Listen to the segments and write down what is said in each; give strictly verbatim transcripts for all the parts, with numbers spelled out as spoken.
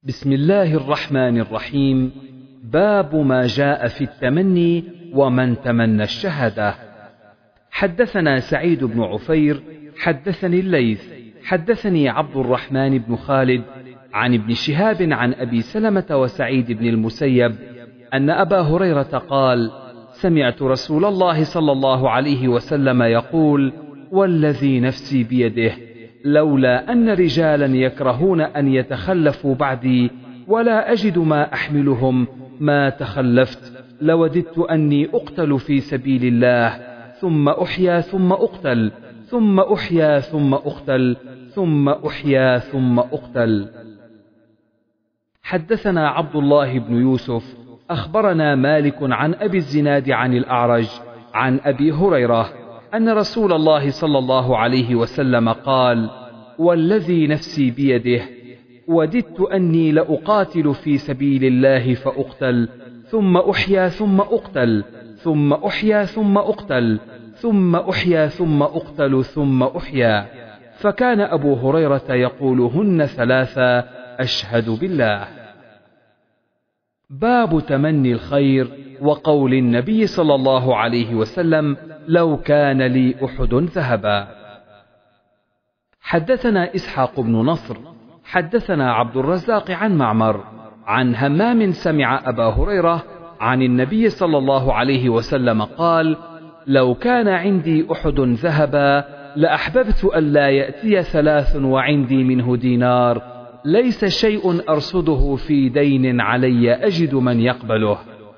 بسم الله الرحمن الرحيم. باب ما جاء في التمني ومن تمنى الشهادة. حدثنا سعيد بن عفير حدثني الليث حدثني عبد الرحمن بن خالد عن ابن شهاب عن أبي سلمة وسعيد بن المسيب أن أبا هريرة قال: سمعت رسول الله صلى الله عليه وسلم يقول: والذي نفسي بيده لولا أن رجالا يكرهون أن يتخلفوا بعدي ولا أجد ما أحملهم ما تخلفت لوددت أني أقتل في سبيل الله ثم أحيا ثم أقتل ثم أحيا ثم أقتل ثم أحيا ثم أقتل. حدثنا عبد الله بن يوسف أخبرنا مالك عن أبي الزناد عن الأعرج عن أبي هريرة أن رسول الله صلى الله عليه وسلم قال: والذي نفسي بيده وددت أني لأقاتل في سبيل الله فأقتل ثم أحيا ثم أقتل ثم أحيا ثم أقتل ثم أحيا ثم أقتل ثم أحيا. فكان أبو هريرة يقولهن ثلاثا أشهد بالله. باب تمني الخير وقول النبي صلى الله عليه وسلم: لو كان لي أحد ذهبا. حدثنا إسحاق بن نصر حدثنا عبد الرزاق عن معمر عن همام سمع أبا هريرة عن النبي صلى الله عليه وسلم قال: لو كان عندي أحد ذهبا لأحببت ألا يأتي ثلاث وعندي منه دينار ليس شيء أرصده في دين علي أجد من يقبله.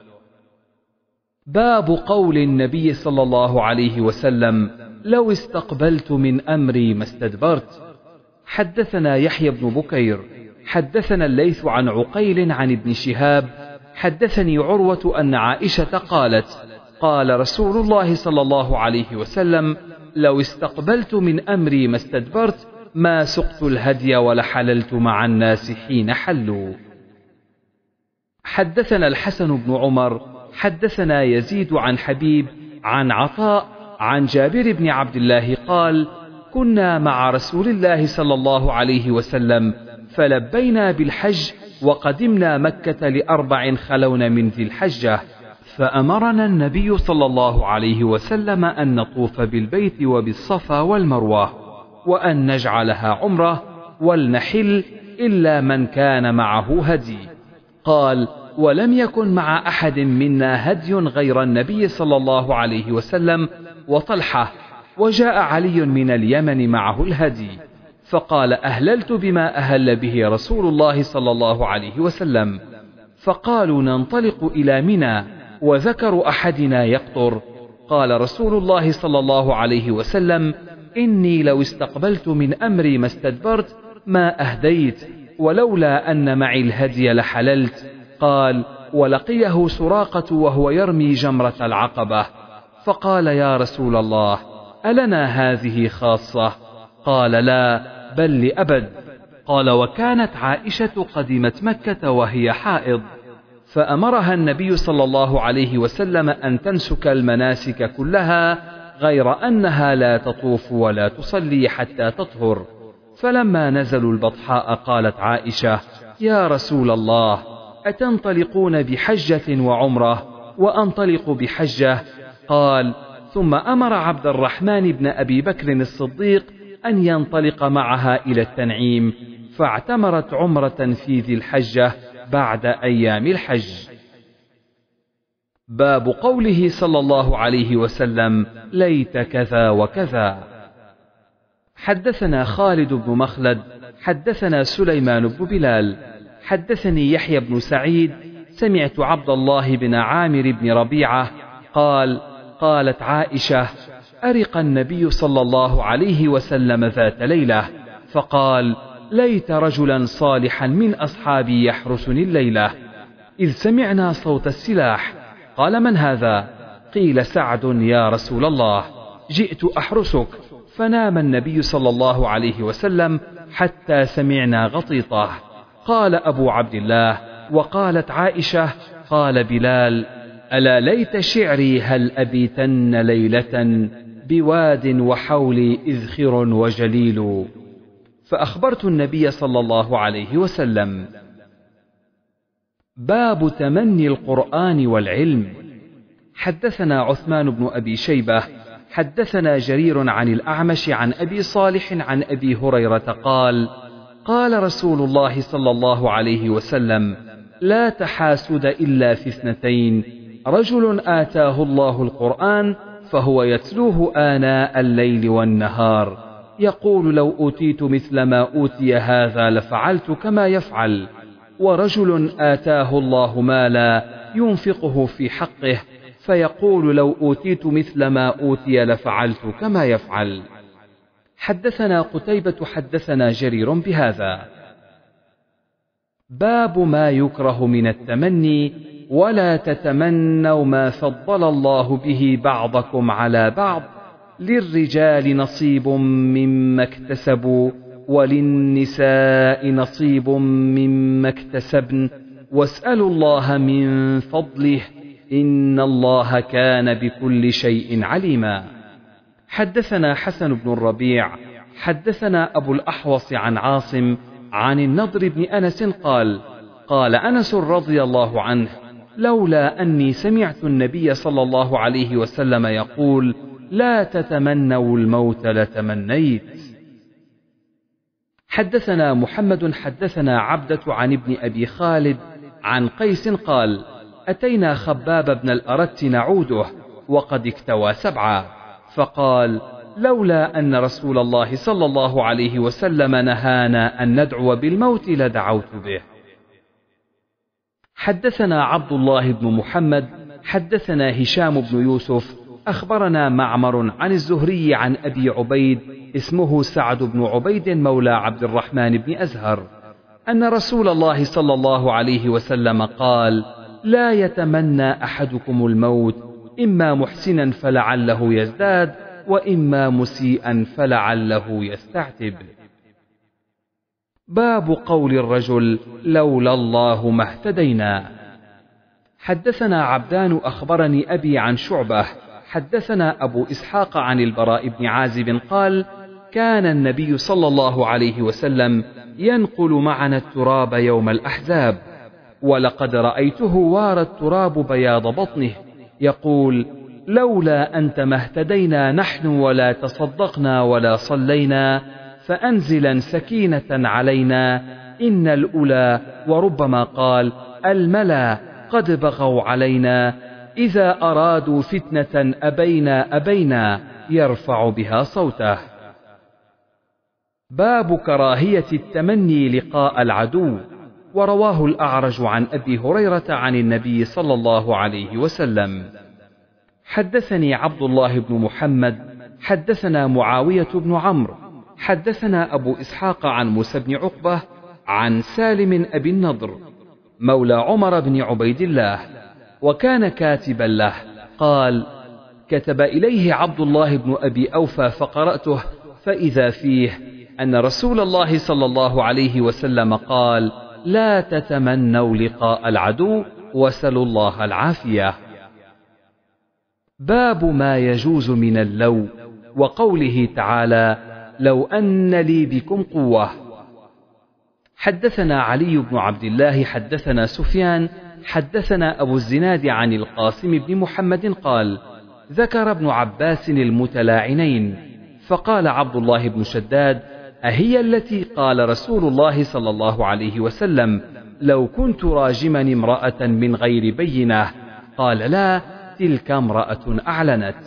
باب قول النبي صلى الله عليه وسلم: لو استقبلت من أمري ما استدبرت. حدثنا يحيى بن بكير حدثنا الليث عن عقيل عن ابن شهاب حدثني عروة أن عائشة قالت: قال رسول الله صلى الله عليه وسلم: لو استقبلت من أمري ما استدبرت ما سقت الهدي ولحللت مع الناس حين حلوا. حدثنا الحسن بن عمر حدثنا يزيد عن حبيب عن عطاء عن جابر بن عبد الله قال: كنا مع رسول الله صلى الله عليه وسلم فلبينا بالحج وقدمنا مكة لأربع خلون من ذي الحجة، فأمرنا النبي صلى الله عليه وسلم أن نطوف بالبيت وبالصفا والمروة وأن نجعلها عمرة ولنحل إلا من كان معه هدي. قال: ولم يكن مع أحد منا هدي غير النبي صلى الله عليه وسلم وطلحة، وجاء علي من اليمن معه الهدي، فقال: أهللت بما أهل به رسول الله صلى الله عليه وسلم. فقالوا: ننطلق إلى منى، وذكر أحدنا يقطر. قال رسول الله صلى الله عليه وسلم: إني لو استقبلت من أمري ما استدبرت ما أهديت، ولولا أن معي الهدي لحللت. قال: ولقيه سراقة وهو يرمي جمرة العقبة، فقال: يا رسول الله، ألنا هذه خاصة؟ قال: لا، بل لأبد. قال: وكانت عائشة قدمت مكة وهي حائض، فأمرها النبي صلى الله عليه وسلم أن تنسك المناسك كلها غير أنها لا تطوف ولا تصلي حتى تطهر. فلما نزلوا البطحاء قالت عائشة: يا رسول الله، أتنطلقون بحجة وعمرة وأنطلق بحجة؟ قال: ثم أمر عبد الرحمن بن أبي بكر الصديق أن ينطلق معها إلى التنعيم، فاعتمرت عمرة في ذي الحجة بعد أيام الحج. باب قوله صلى الله عليه وسلم: ليت كذا وكذا. حدثنا خالد بن مخلد حدثنا سليمان بن بلال حدثني يحيى بن سعيد سمعت عبد الله بن عامر بن ربيعة قال: قالت عائشة: أرق النبي صلى الله عليه وسلم ذات ليلة، فقال: ليت رجلا صالحا من أصحابي يحرسني الليلة، إذ سمعنا صوت السلاح. قال: من هذا؟ قيل: سعد يا رسول الله، جئت أحرسك. فنام النبي صلى الله عليه وسلم حتى سمعنا غطيطه. قال أبو عبد الله: وقالت عائشة: قال بلال: ألا ليت شعري هل أبيتن ليلة بواد وحولي إذخر وجليل. فأخبرت النبي صلى الله عليه وسلم. باب تمني القرآن والعلم. حدثنا عثمان بن أبي شيبة حدثنا جرير عن الأعمش عن أبي صالح عن أبي هريرة قال قال رسول الله صلى الله عليه وسلم لا تحاسد إلا في اثنتين: رجل آتاه الله القرآن فهو يتلوه آناء الليل والنهار يقول لو أوتيت مثل ما أوتي هذا لفعلت كما يفعل، ورجل آتاه الله مالا ينفقه في حقه فيقول لو أوتيت مثل ما أوتي لفعلت كما يفعل. حدثنا قتيبة حدثنا جرير بهذا. باب ما يكره من التمني: ولا تتمنوا ما فضل الله به بعضكم على بعض، للرجال نصيب مما اكتسبوا وللنساء نصيب مما اكتسبن واسألوا الله من فضله إن الله كان بكل شيء عليما. حدثنا حسن بن الربيع حدثنا أبو الأحوص عن عاصم عن النضر بن أنس قال قال أنس رضي الله عنه لولا أني سمعت النبي صلى الله عليه وسلم يقول لا تتمنوا الموت لتمنيت. حدثنا محمد حدثنا عبدة عن ابن أبي خالد عن قيس قال أتينا خباب بن الأرت نعوده وقد اكتوى سبعا، فقال لولا أن رسول الله صلى الله عليه وسلم نهانا أن ندعو بالموت لدعوت به. حدثنا عبد الله بن محمد حدثنا هشام بن يوسف أخبرنا معمر عن الزهري عن أبي عبيد اسمه سعد بن عبيد مولى عبد الرحمن بن أزهر أن رسول الله صلى الله عليه وسلم قال لا يتمنى أحدكم الموت إما محسنا فلعله يزداد وإما مسيئا فلعله يستعتب. باب قول الرجل لولا الله ما اهتدينا. حدثنا عبدان أخبرني أبي عن شعبة حدثنا أبو إسحاق عن البراء بن عازب قال كان النبي صلى الله عليه وسلم ينقل معنا التراب يوم الأحزاب، ولقد رأيته وارى التراب بياض بطنه يقول لولا أنت ما اهتدينا نحن ولا تصدقنا ولا صلينا، فأنزلا سكينة علينا إن الأولى وربما قال الملا قد بغوا علينا إذا أرادوا فتنة أبينا أبينا يرفع بها صوته. باب كراهية التمني لقاء العدو. ورواه الأعرج عن أبي هريرة عن النبي صلى الله عليه وسلم. حدثني عبد الله بن محمد حدثنا معاوية بن عمرو حدثنا أبو إسحاق عن موسى بن عقبة عن سالم أبي النضر مولى عمر بن عبيد الله وكان كاتبا له قال كتب إليه عبد الله بن أبي أوفى فقرأته فإذا فيه أن رسول الله صلى الله عليه وسلم قال لا تتمنوا لقاء العدو وسلوا الله العافية. باب ما يجوز من اللو وقوله تعالى لو أن لي بكم قوة. حدثنا علي بن عبد الله حدثنا سفيان حدثنا أبو الزناد عن القاسم بن محمد قال ذكر ابن عباس المتلاعنين فقال عبد الله بن شداد أهي التي قال رسول الله صلى الله عليه وسلم لو كنت راجما امرأة من غير بينة؟ قال لا، تلك امرأة أعلنت.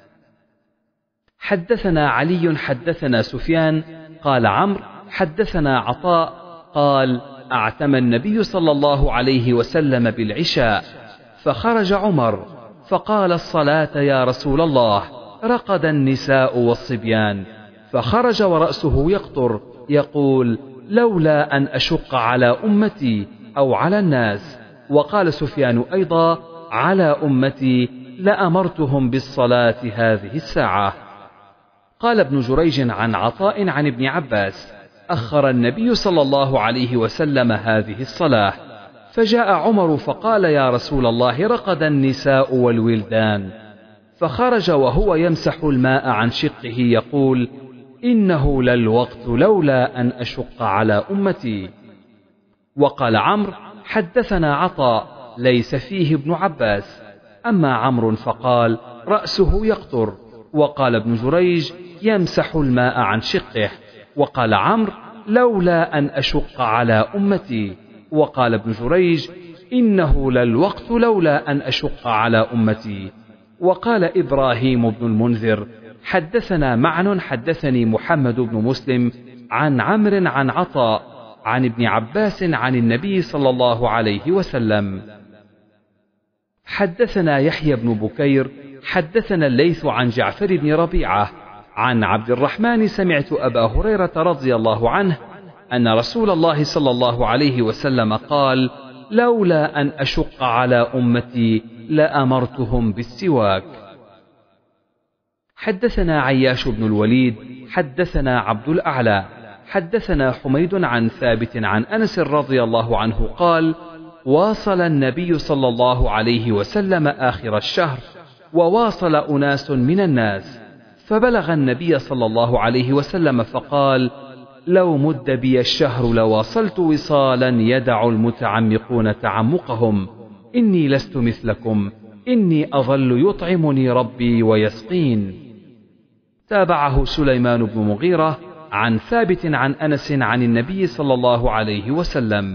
حدثنا علي حدثنا سفيان قال عمرو حدثنا عطاء قال أعتم النبي صلى الله عليه وسلم بالعشاء فخرج عمر فقال الصلاة يا رسول الله، رقد النساء والصبيان، فخرج ورأسه يقطر يقول لولا أن أشق على أمتي أو على الناس. وقال سفيان أيضا على أمتي لأمرتهم بالصلاة هذه الساعة. قال ابن جريج عن عطاء عن ابن عباس أخر النبي صلى الله عليه وسلم هذه الصلاة، فجاء عمر فقال يا رسول الله رقد النساء والولدان، فخرج وهو يمسح الماء عن شقه يقول إنه للوقت لولا أن أشق على أمتي. وقال عمرو حدثنا عطاء ليس فيه ابن عباس. أما عمرو فقال رأسه يقطر. وقال ابن جريج يمسح الماء عن شقه. وقال عمرو لولا أن أشق على أمتي. وقال ابن جريج إنه للوقت لولا أن أشق على أمتي. وقال إبراهيم بن المنذر حدثنا معن حدثني محمد بن مسلم عن عمرو عن عطاء عن ابن عباس عن النبي صلى الله عليه وسلم. حدثنا يحيى بن بكير حدثنا الليث عن جعفر بن ربيعة عن عبد الرحمن سمعت أبا هريرة رضي الله عنه أن رسول الله صلى الله عليه وسلم قال لولا أن أشق على أمتي لأمرتهم بالسواك. حدثنا عياش بن الوليد حدثنا عبد الأعلى حدثنا حميد عن ثابت عن أنس رضي الله عنه قال واصل النبي صلى الله عليه وسلم آخر الشهر وواصل أناس من الناس، فبلغ النبي صلى الله عليه وسلم فقال لو مد بي الشهر لواصلت وصالا يدع المتعمقون تعمقهم، إني لست مثلكم، إني أظل يطعمني ربي ويسقين. تابعه سليمان بن مغيرة عن ثابت عن أنس عن النبي صلى الله عليه وسلم.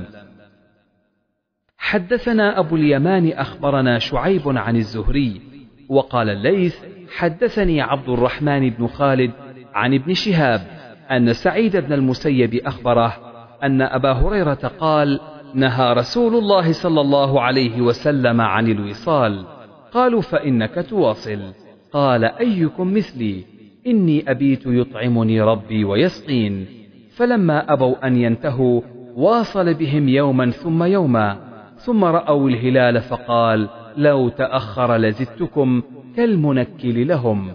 حدثنا أبو اليمان أخبرنا شعيب عن الزهري وقال الليث حدثني عبد الرحمن بن خالد عن ابن شهاب أن سعيد بن المسيب أخبره أن أبا هريرة قال نهى رسول الله صلى الله عليه وسلم عن الوصال. قالوا فإنك تواصل. قال أيكم مثلي، إني أبيت يطعمني ربي ويسقين. فلما أبوا أن ينتهوا واصل بهم يوما ثم يوما، ثم رأوا الهلال فقال لو تأخر لزدتكم كالمنكل لهم.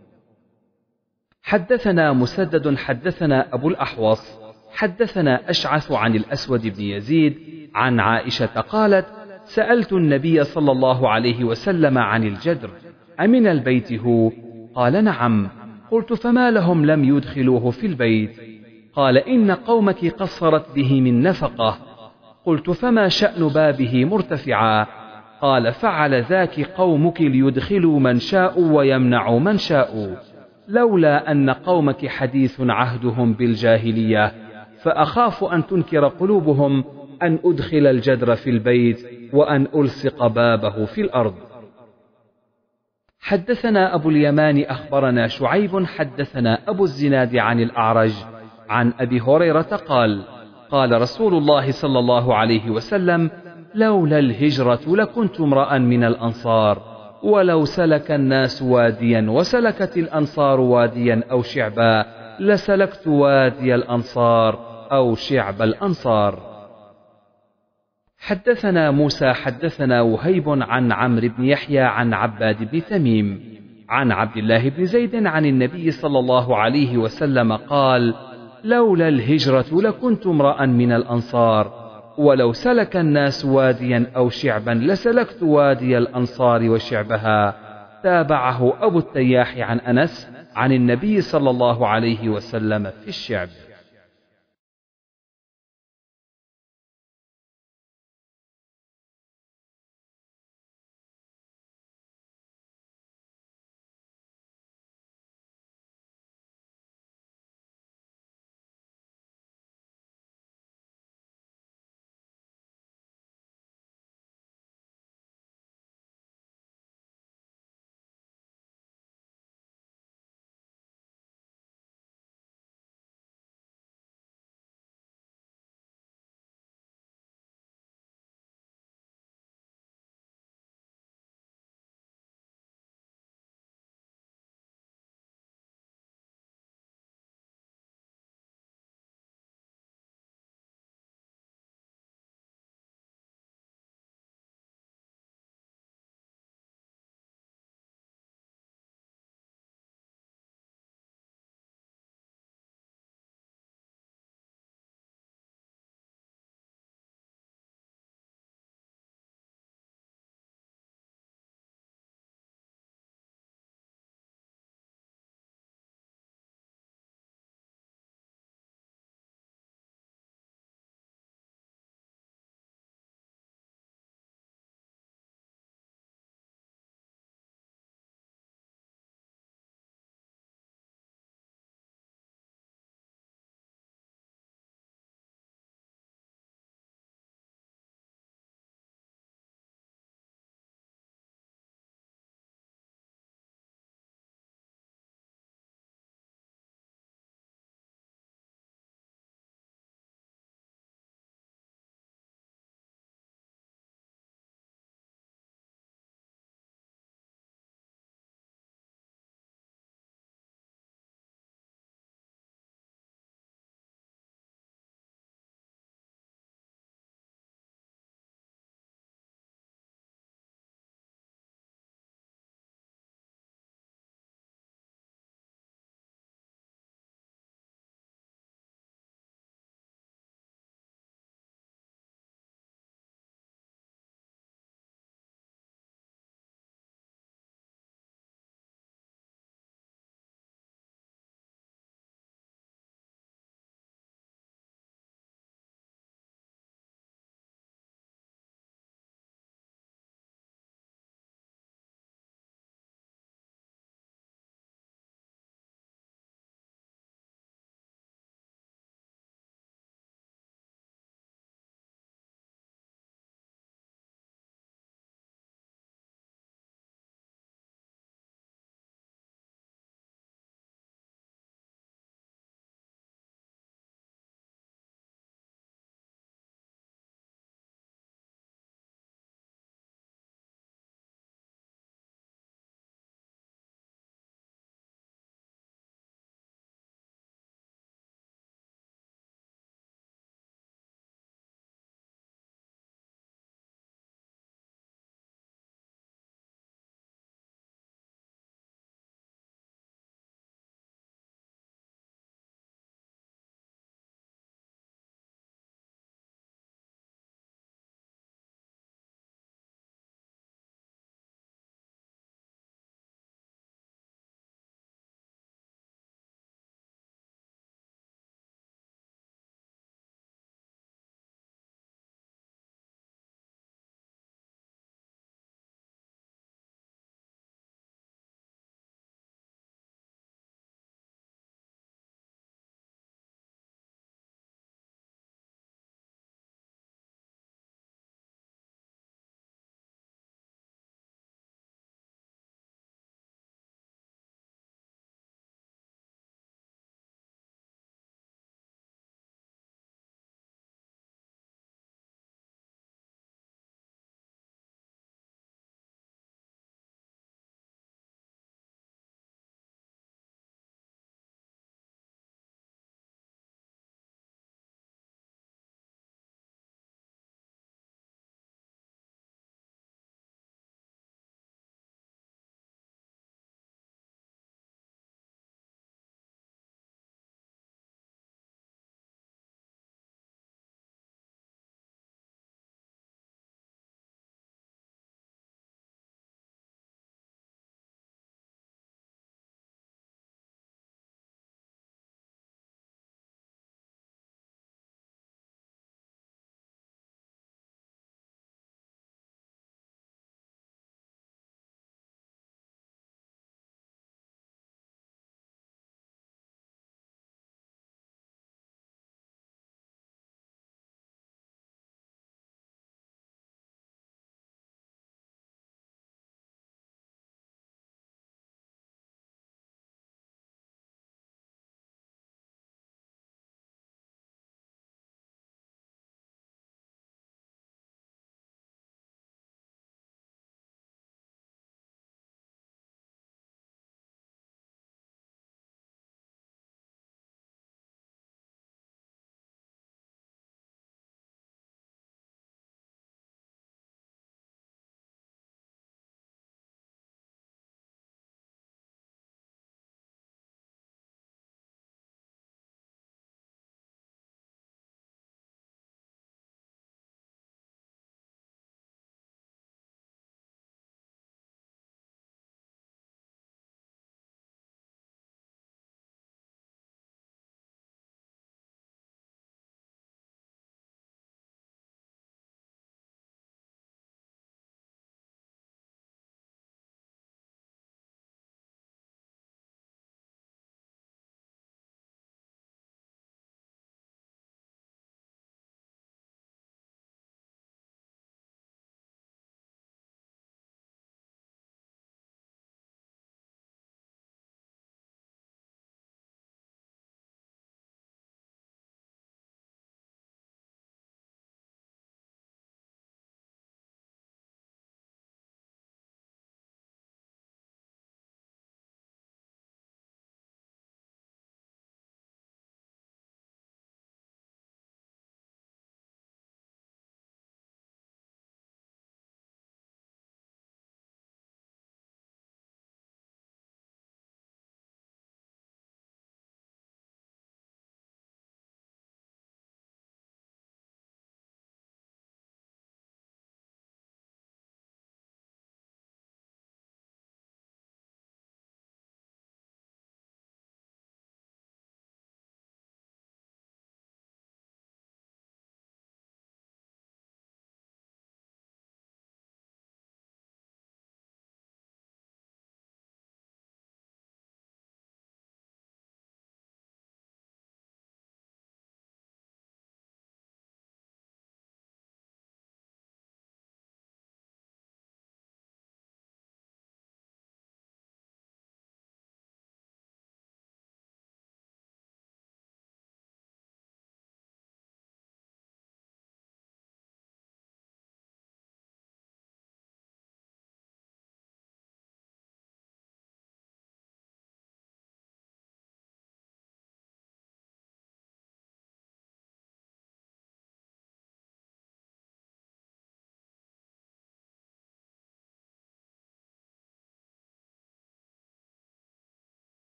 حدثنا مسدد حدثنا أبو الأحوص حدثنا أشعث عن الأسود بن يزيد عن عائشة قالت سألت النبي صلى الله عليه وسلم عن الجدر أمن البيت هو؟ قال نعم. قلت فما لهم لم يدخلوه في البيت؟ قال إن قومك قصرت به من نفقة. قلت فما شأن بابه مرتفعا؟ قال فعل ذاك قومك ليدخلوا من شاء ويمنعوا من شاء، لولا أن قومك حديث عهدهم بالجاهلية، فأخاف أن تنكر قلوبهم أن أدخل الجدر في البيت وأن ألصق بابه في الأرض. حدثنا أبو اليمان أخبرنا شعيب حدثنا أبو الزناد عن الأعرج عن أبي هريرة قال قال رسول الله صلى الله عليه وسلم لولا الهجرة لكنت امرأ من الأنصار، ولو سلك الناس واديا وسلكت الأنصار واديا أو شعبا لسلكت وادي الأنصار أو شعب الأنصار. حدثنا موسى حدثنا وهيب عن عمرو بن يحيى عن عباد بن تميم عن عبد الله بن زيد عن النبي صلى الله عليه وسلم قال لولا الهجرة لكنت امرأ من الأنصار، ولو سلك الناس واديا أو شعبا لسلكت وادي الأنصار وشعبها. تابعه أبو التياح عن أنس عن النبي صلى الله عليه وسلم في الشعب.